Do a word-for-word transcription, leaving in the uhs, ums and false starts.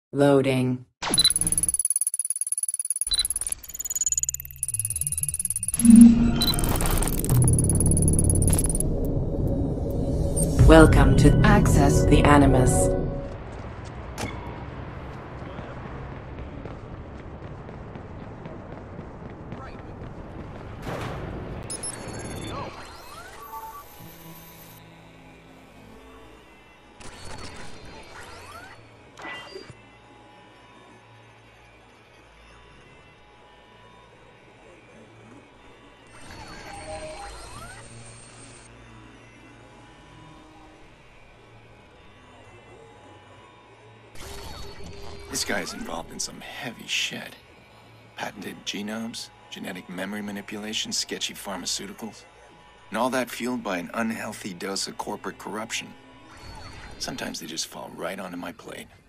Loading. Welcome to Access the Animus. This guy is involved in some heavy shit. Patented genomes, genetic memory manipulation, sketchy pharmaceuticals. And all that fueled by an unhealthy dose of corporate corruption. Sometimes they just fall right onto my plate.